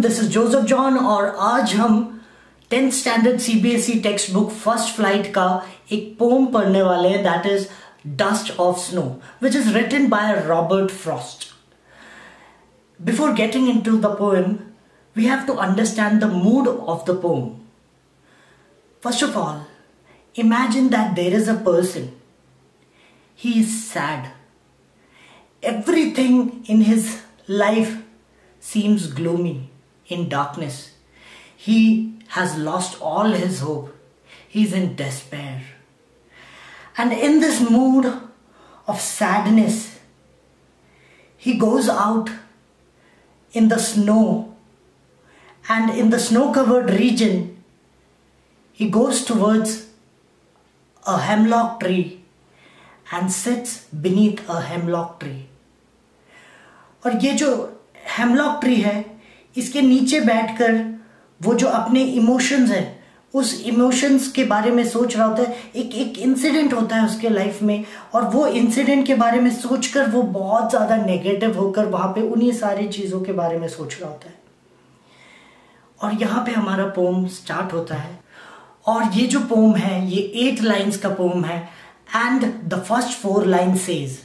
This is Joseph John और आज हम 10th standard CBSE text book first flight का एक पोम पढ़ने वाले हैं, that is dust of snow, which is written by Robert Frost. Before getting into the poem, we have to understand the mood of the poem. First of all, imagine that there is a person. He is sad. Everything in his life seems gloomy, in darkness. He has lost all his hope. He is in despair. And in this mood of sadness, he goes out in the snow, and in the snow-covered region, he goes towards a hemlock tree and sits beneath a hemlock tree. और ये जो hemlock tree है, इसके नीचे बैठकर वो जो अपने इमोशंस है, उस इमोशंस के बारे में सोच रहा होता है. एक इंसिडेंट होता है उसके लाइफ में, और वो इंसिडेंट के बारे में सोचकर वो बहुत ज़्यादा नेगेटिव होकर वहाँ पे उन्हीं सारी चीज़ों के बारे में सोच रहा होता है. और यहाँ पे हमारा पोम स्टार्ट होता है. और ये जो पोम है, ये 8 लाइन्स का पोम है. And the first 4 line says,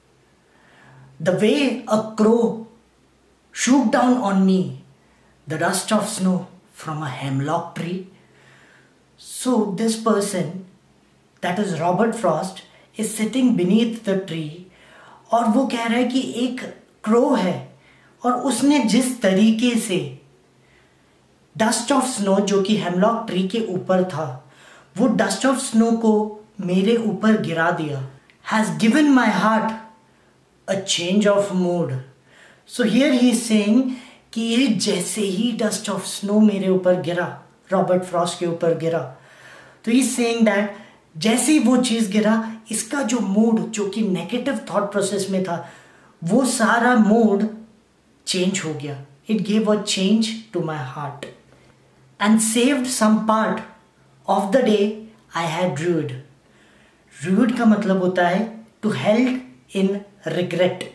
the way a crow shoot down on me the dust of snow from a hemlock tree. So this person, that is Robert Frost, is sitting beneath the tree. और वो कह रहा है कि एक crow है और उसने जिस तरीके से डस्ट ऑफ स्नो जो कि हेमलॉक ट्री के ऊपर था, वो डस्ट ऑफ स्नो को मेरे ऊपर गिरा दिया. Has given my heart a change of mood. So here he is saying कि ये जैसे ही डस्ट ऑफ स्नो मेरे ऊपर गिरा, रॉबर्ट फ्रॉस्ट के ऊपर गिरा, तो ही सेइंग दैट जैसे ही वो चीज़ गिरा, इसका जो मूड जो कि नेगेटिव थॉट प्रोसेस में था, वो सारा मूड चेंज हो गया. It give a change to my heart and saved some part of the day I had rued. Rued का मतलब होता है टू हेल्ड इन रिग्रेट.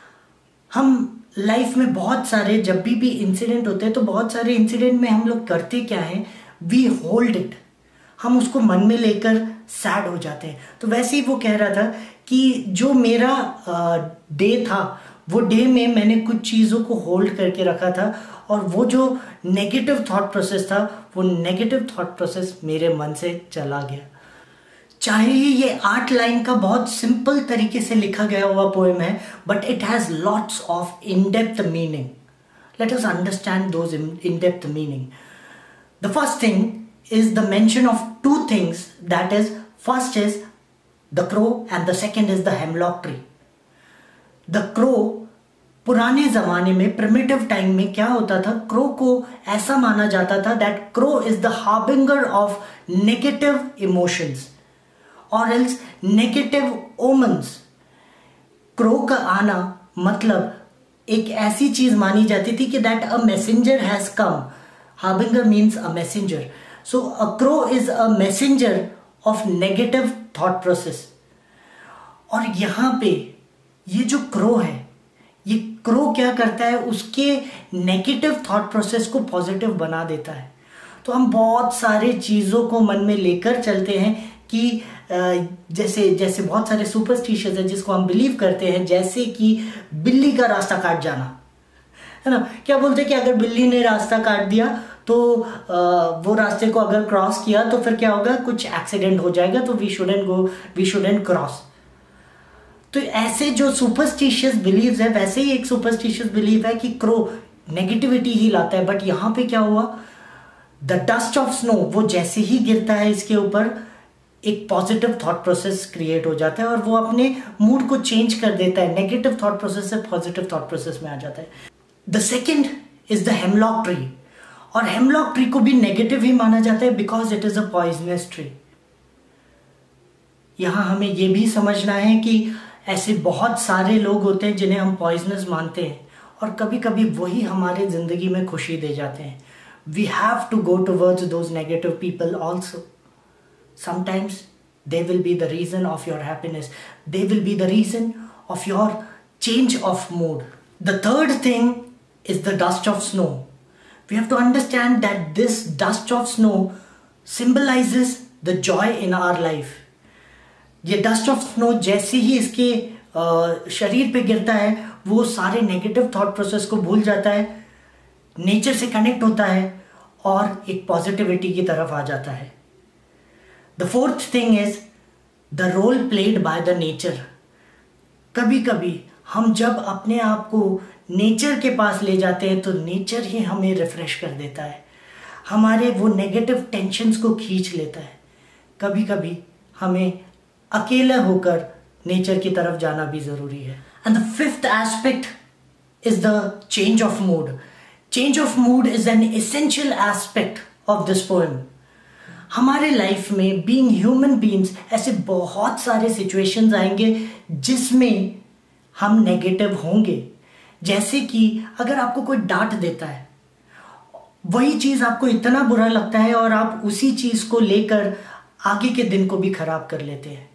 हम लाइफ में बहुत सारे जब भी इंसिडेंट होते हैं, तो बहुत सारे इंसिडेंट में हम लोग करते क्या है, वी होल्ड इट. हम उसको मन में लेकर सैड हो जाते हैं. तो वैसे ही वो कह रहा था कि जो मेरा डे था, वो डे में मैंने कुछ चीज़ों को होल्ड करके रखा था, और वो जो नेगेटिव थॉट प्रोसेस था, वो नेगेटिव थॉट प्रोसेस मेरे मन से चला गया. चाहे ये 8 लाइन का बहुत सिंपल तरीके से लिखा गया हुआ पोएम है, but it has lots of in depth meaning. Let us understand those in depth meaning. The first thing is the mention of 2 things, that is, first is the crow and the second is the hemlock tree. The crow, पुराने ज़माने में primitive time में क्या होता था, crow को ऐसा माना जाता था that crow is the harbinger of negative emotions और एल्स नेगेटिव ओमन्स. क्रो का आना मतलब एक ऐसी चीज मानी जाती थी कि that a messenger has come. Harbinger means a messenger. So a crow is a messenger of negative thought process. और यहाँ पे ये जो क्रो है, ये क्रो क्या करता है, उसके नेगेटिव थॉट प्रोसेस को पॉजिटिव बना देता है. तो हम बहुत सारे चीज़ों को मन में लेकर चलते हैं कि जैसे बहुत सारे सुपरस्टिशियस हैं जिसको हम बिलीव करते हैं, जैसे कि बिल्ली का रास्ता काट जाना, है ना. क्या बोलते हैं कि अगर बिल्ली ने रास्ता काट दिया तो वो रास्ते को अगर क्रॉस किया तो फिर क्या होगा, कुछ एक्सीडेंट हो जाएगा, तो वी शुडेंट क्रॉस. तो ऐसे जो सुपरस्टिशियस बिलीव्स है, वैसे ही एक सुपरस्टिशियस बिलीव है कि क्रो नेगेटिविटी ही लाता है. बट यहाँ पे क्या हुआ, द डस्ट ऑफ स्नो, वो जैसे ही गिरता है इसके ऊपर, एक पॉजिटिव थॉट प्रोसेस क्रिएट हो जाता है और वो अपने मूड को चेंज कर देता है. नेगेटिव थॉट प्रोसेस से पॉजिटिव थॉट प्रोसेस में आ जाता है. The second is the hemlock tree. और हेमलॉक ट्री को भी नेगेटिव ही माना जाता है because it is a poisonous tree. यहां हमें यह भी समझना है कि ऐसे बहुत सारे लोग होते हैं जिन्हें हम पॉइजनस मानते हैं, और कभी कभी वही हमारे जिंदगी में खुशी दे जाते हैं. We have to go towards those negative people also. Sometimes they will be the reason of your happiness. They will be the reason of your change of mood. The third thing is the dust of snow. We have to understand that this dust of snow symbolizes the joy in our life. ये dust of snow जैसे ही इसके शरीर पे गिरता है वो सारे नेगेटिव थॉट प्रोसेस को भूल जाता है, नेचर से कनेक्ट होता है और एक पॉजिटिविटी की तरफ आ जाता है. The fourth thing is the role played by the nature. कभी कभी हम जब अपने आप को नेचर के पास ले जाते हैं तो नेचर ही हमें रिफ्रेश कर देता है, हमारे वो नेगेटिव टेंशन्स को खींच लेता है. कभी कभी हमें अकेला होकर नेचर की तरफ जाना भी जरूरी है. And the fifth aspect is the change of mood. Change of mood is an essential aspect of this poem. हमारे लाइफ में बीइंग ह्यूमन बीइंग्स ऐसे बहुत सारे सिचुएशंस आएंगे जिसमें हम नेगेटिव होंगे. जैसे कि अगर आपको कोई डांट देता है, वही चीज आपको इतना बुरा लगता है और आप उसी चीज को लेकर आगे के दिन को भी खराब कर लेते हैं.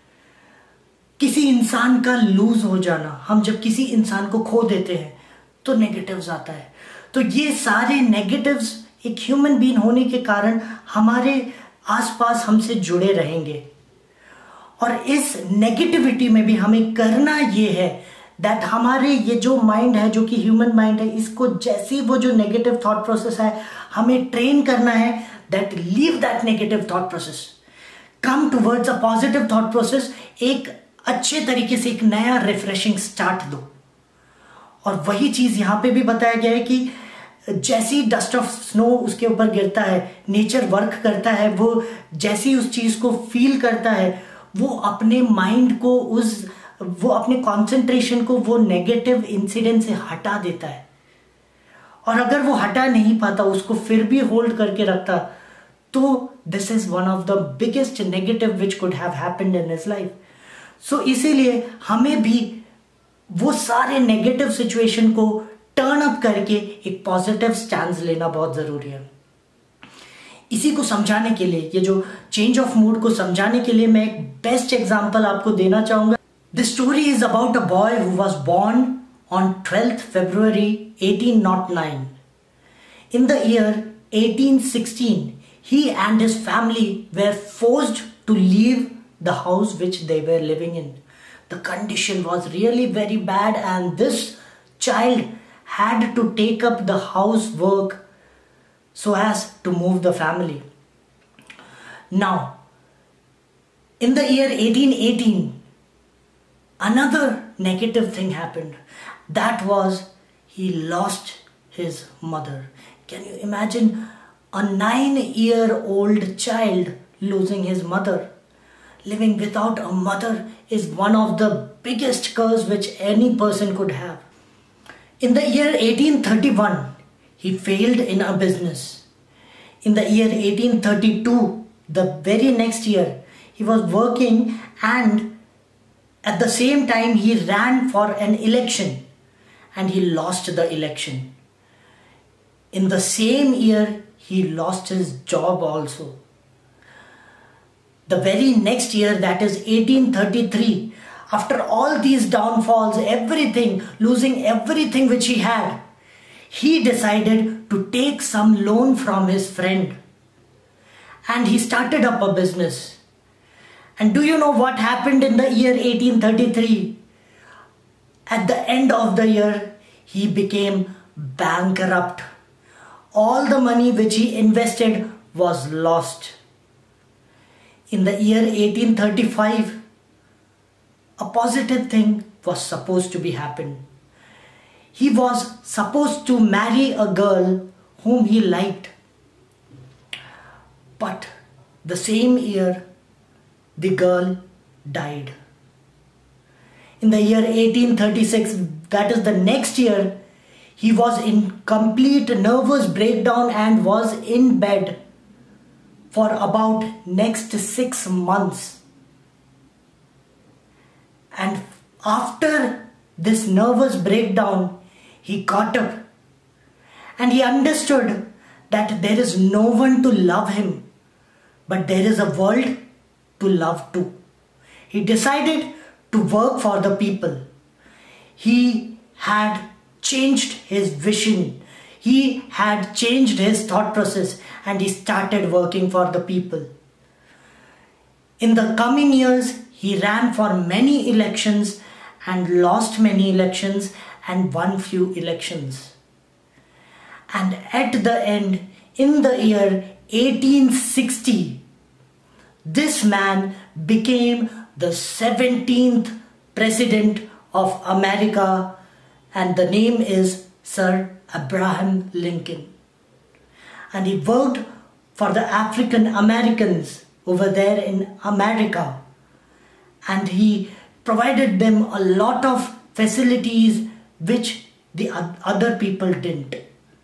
किसी इंसान का लूज हो जाना, हम जब किसी इंसान को खो देते हैं तो नेगेटिव्स आता है. तो ये सारे नेगेटिव्स एक ह्यूमन बीइंग होने के कारण हमारे आसपास हमसे जुड़े रहेंगे. और इस नेगेटिविटी में भी हमें करना ये है दैट हमारे ये जो माइंड है, जो कि ह्यूमन माइंड है, इसको जैसे वो जो नेगेटिव थॉट प्रोसेस है हमें ट्रेन करना है that leave that negative thought process, come towards a positive thought process. एक अच्छे तरीके से एक नया रिफ्रेशिंग स्टार्ट दो. और वही चीज यहां पे भी बताया गया है कि जैसी डस्ट ऑफ स्नो उसके ऊपर गिरता है, नेचर वर्क करता है, वो जैसी उस चीज को फील करता है वो अपने माइंड को वो अपने कंसंट्रेशन को वो नेगेटिव इंसिडेंट से हटा देता है. और अगर वो हटा नहीं पाता, उसको फिर भी होल्ड करके रखता, तो this is one of the biggest negative which could have happened in his life. So इसीलिए हमें भी वो सारे नेगेटिव सिचुएशन को टर्न अप करके एक पॉजिटिव स्टैंड लेना बहुत जरूरी है. इसी को समझाने के लिए, ये जो चेंज ऑफ मूड को समझाने के लिए मैं एक बेस्ट एग्जांपल आपको देना चाहूंगा. This story is about a boy who was born on 12th February 1809. In the year 1816, he and his family were forced to leave the house which they were living in. The condition was really very bad and this child had to take up the housework so as to move the family. Now, in the year 1818, another negative thing happened. That was he lost his mother. Can you imagine a 9-year-old child losing his mother? Living without a mother is one of the biggest curse which any person could have. In the year 1831, he failed in a business. In the year 1832, the very next year, he was working and at the same time he ran for an election and he lost the election. In the same year, he lost his job also. The very next year, that is 1833, after all these downfalls, everything, losing everything which he had, he decided to take some loan from his friend and he started up a business. And do you know what happened in the year 1833? At the end of the year, he became bankrupt. All the money which he invested was lost. In the year 1835, a positive thing was supposed to be happen. He was supposed to marry a girl whom he liked. But the same year, the girl died. In the year 1836, that is the next year, he was in complete nervous breakdown and was in bed for about next 6 months. And after this nervous breakdown, he got up and he understood that there is no one to love him, but there is a world to love too. He decided to work for the people. He had changed his vision. he had changed his thought process and he started working for the people. In the coming years, he ran for many elections and lost many elections and won few elections. And at the end, in the year 1860, this man became the 17th President of America, and the name is Sir Abraham Lincoln. And he worked for the African Americans over there in America, and he provided them a lot of facilities which the other people didn't.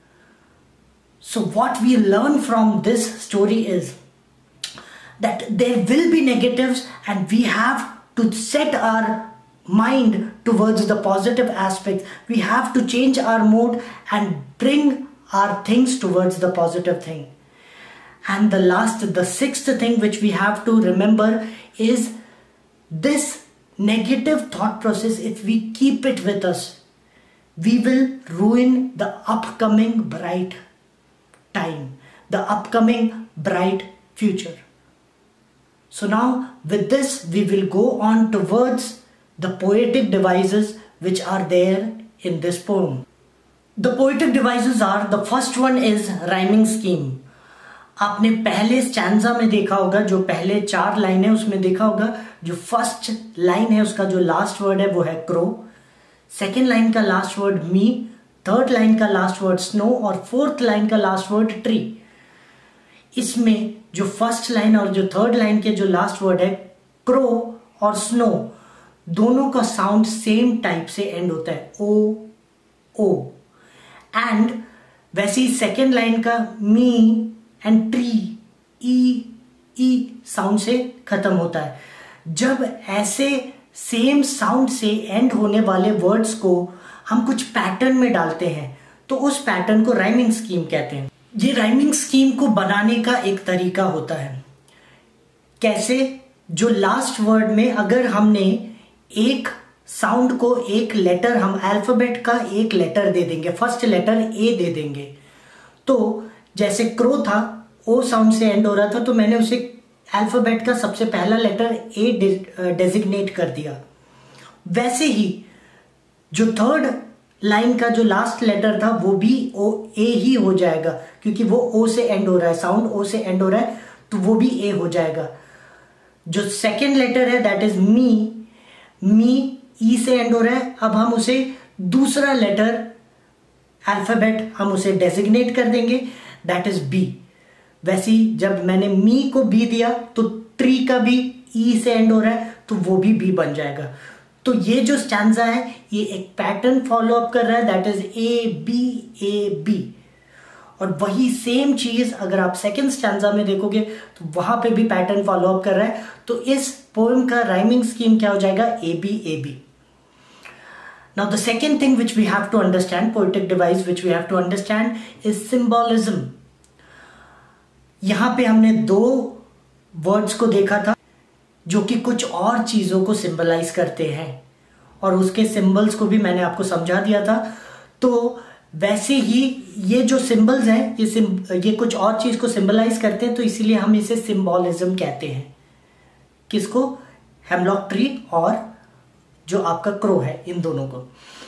So what we learn from this story is that there will be negatives, and we have to set our mind towards the positive aspects. We have to change our mood and bring our things towards the positive thing. And the sixth thing which we have to remember is this negative thought process. If we keep it with us, we will ruin the upcoming bright time, the upcoming bright future. So now with this, we will go on towards the poetic devices which are there in this poem. The poetic devices are, the first one is rhyming scheme. आपने पहले stanza में देखा होगा, जो पहले 4 line है उसमें देखा होगा, जो फर्स्ट लाइन है उसका जो लास्ट वर्ड है वो है क्रो, सेकेंड लाइन का last word me, third line का लास्ट वर्ड स्नो और फोर्थ लाइन का लास्ट वर्ड ट्री. इसमें जो फर्स्ट लाइन और जो थर्ड लाइन के जो लास्ट वर्ड है क्रो और स्नो, दोनों का साउंड सेम टाइप से एंड होता है, ओ ओ. एंड वैसे ही सेकेंड लाइन का me end tree E E sound से खत्म होता है. जब ऐसे सेम साउंड से एंड होने वाले वर्ड्स को हम कुछ पैटर्न में डालते हैं तो उस पैटर्न को राइमिंग स्कीम कहते हैं. ये राइमिंग स्कीम को बनाने का एक तरीका होता है. कैसे? जो लास्ट वर्ड में अगर हमने एक साउंड को एक लेटर, हम अल्फाबेट का एक लेटर दे देंगे, फर्स्ट लेटर ए दे देंगे, तो जैसे क्रो था, ओ साउंड से एंड हो रहा था, तो मैंने उसे अल्फाबेट का सबसे पहला लेटर ए डेजिग्नेट कर दिया. वैसे ही जो थर्ड लाइन का जो लास्ट लेटर था वो भी ओ ए ही हो जाएगा, क्योंकि वो ओ से एंड हो रहा है, साउंड ओ से एंड हो रहा है, तो वो भी ए हो जाएगा. जो सेकेंड लेटर है that is me, me E से एंड हो रहा है, अब हम उसे दूसरा लेटर अल्फाबेट हम उसे डेजिग्नेट कर देंगे, दैट इज बी. वैसे ही जब मैंने मी को बी दिया तो ट्री का भी ई से एंड हो रहा है, तो वो भी बी बन जाएगा. तो ये जो स्टैंजा है ये एक पैटर्न फॉलो अप कर रहा है, दैट इज ए बी. और वही सेम चीज अगर आप सेकंड स्टैंजा में देखोगे तो वहां पे भी पैटर्न फॉलो अप कर रहा है. तो इस पोएम का राइमिंग स्कीम क्या हो जाएगा? A B. Now the second thing which we have to understand, poetic device which we have to understand is symbolism. यहां पे हमने 2 वर्ड्स को देखा था जो कि कुछ और चीजों को सिंबलाइज करते हैं, और उसके सिंबल्स को भी मैंने आपको समझा दिया था. तो वैसे ही ये जो सिंबल्स हैं ये कुछ और चीज को सिंबलाइज करते हैं, तो इसीलिए हम इसे सिंबोलिज्म कहते हैं. किसको? हेमलॉक ट्री और जो आपका क्रो है, इन दोनों को.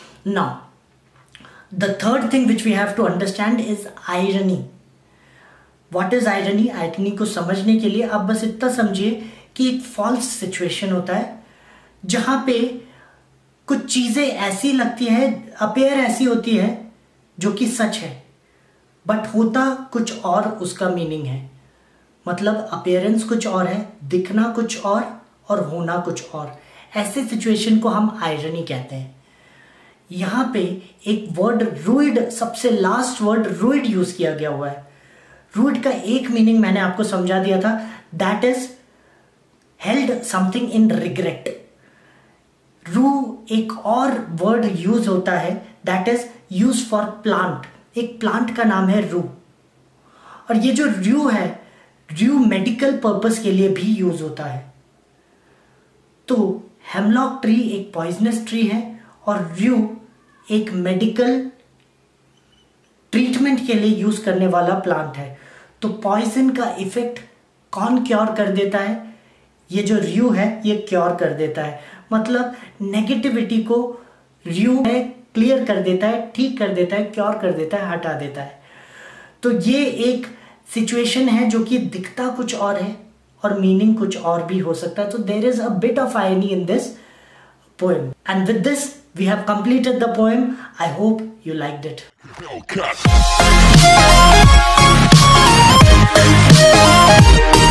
Now the third thing which we have to understand is irony. What is irony? Irony को समझने के लिए आप बस इतना समझिए कि एक फॉल्स सिचुएशन होता है जहां पे कुछ चीजें ऐसी लगती हैं, अपेयर ऐसी होती है जो कि सच है, बट होता कुछ और उसका मीनिंग है. मतलब अपेयरेंस कुछ और है, दिखना कुछ और होना कुछ और. ऐसे सिचुएशन को हम आयरनी कहते हैं. यहां पे एक वर्ड रूइड, सबसे लास्ट वर्ड रूइड यूज किया गया हुआ है. रूइड का एक मीनिंग मैंने आपको समझा दिया था, that is held something in regret. Rue एक और वर्ड यूज होता है that is use for plant. एक प्लांट का नाम है रू. और ये जो रू है, रू मेडिकल पर्पस के लिए भी यूज होता है. तो हेमलॉक ट्री एक पॉइजनस ट्री है और रू एक मेडिकल ट्रीटमेंट के लिए यूज करने वाला प्लांट है। तो पॉइजन का इफेक्ट कौन क्योर कर देता है? ये जो रयू है ये क्योर कर देता है, मतलब नेगेटिविटी को रयू है क्लियर कर देता है, ठीक कर देता है, क्योर कर देता है, हटा देता है। तो ये एक सिचुएशन है जो कि दिखता कुछ और है और मीनिंग कुछ और भी हो सकता है। तो there is a bit of irony in this poem, and with this we have completed the poem. I hope you liked it.